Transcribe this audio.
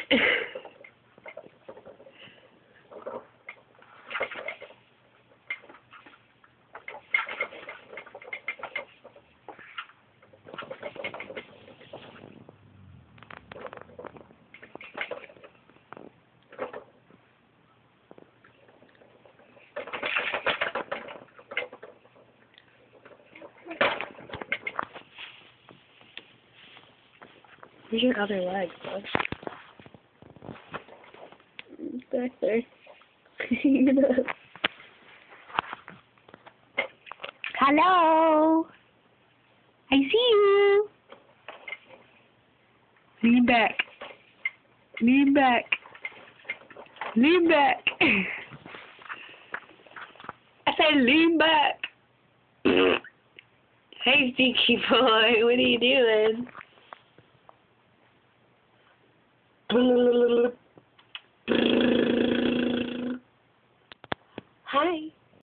Where's your other leg, bud? It's back there. Hello! I see you! Lean back. Lean back. Lean back. I said lean back. Hey, stinky boy, what are you doing?